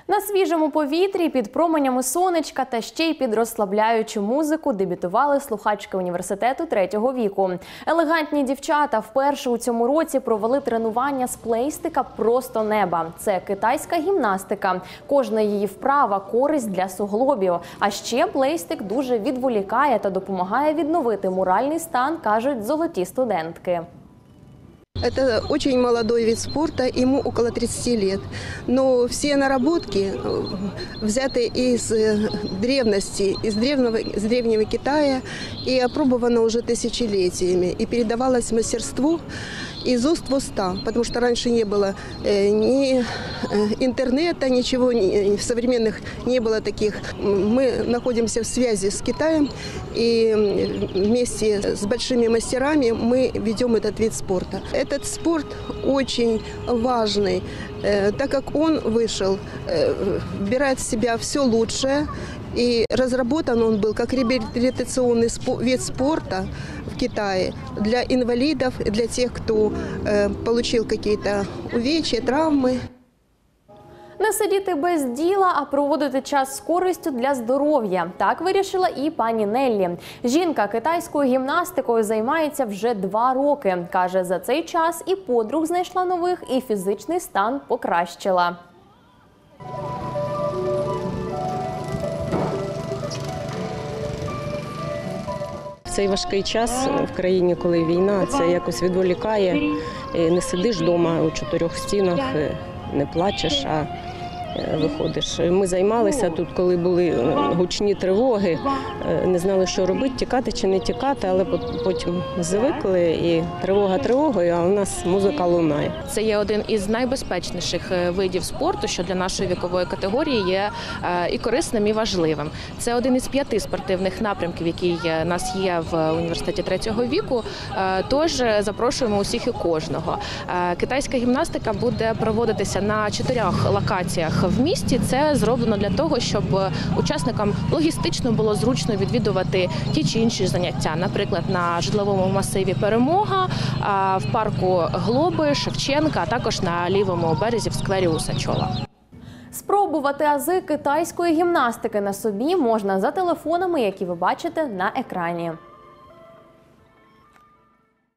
На свіжому повітрі, під променями сонечка та ще й під розслабляючу музику дебютували слухачки університету третього віку. Елегантні дівчата вперше у цьому році провели тренування з плейстика «Просто неба». Це китайська гімнастика. Кожна її вправа – користь для суглобів. А ще плейстик дуже відволікає та допомагає відновити моральний стан, кажуть золоті студентки. Это очень молодой вид спорта, ему около 30 лет. Но все наработки взяты из древности, из древнего Китая и опробовано уже тысячелетиями. И передавалось мастерство из уст в уста, потому что раньше не было ни интернета, ничего современных не было таких. Мы находимся в связи с Китаем и вместе с большими мастерами мы ведем этот вид спорта. Этот спорт очень важный, так как он вышел, вбирает в себя все лучшее. И разработан он был как реабилитационный вид спорта в Китае для инвалидов, для тех, кто получил какие-то увечья, травмы. Не сидіти без діла, а проводити час з користю для здоров'я. Так вирішила і пані Неллі. Жінка китайською гімнастикою займається вже 2 роки. Каже, за цей час і подруг знайшла нових, і фізичний стан покращила. В цей важкий час в країні, коли війна, це якось відволікає. Не сидиш вдома у 4 стінах, не плачеш, а виходиш. Ми займалися тут, коли були гучні тривоги, не знали, що робити, тікати чи не тікати, але потім звикли, і тривога тривогою, а у нас музика лунає. Це є один із найбезпечніших видів спорту, що для нашої вікової категорії є і корисним, і важливим. Це один із 5 спортивних напрямків, який у нас є в університеті третього віку, тож запрошуємо усіх і кожного. Китайська гімнастика буде проводитися на 4 локаціях в місті. Це зроблено для того, щоб учасникам логістично було зручно відвідувати ті чи інші заняття. Наприклад, на житловому масиві «Перемога», в парку Глоби, Шевченка, а також на лівому березі в сквері Усачова. Спробувати ази китайської гімнастики на собі можна за телефонами, які ви бачите на екрані.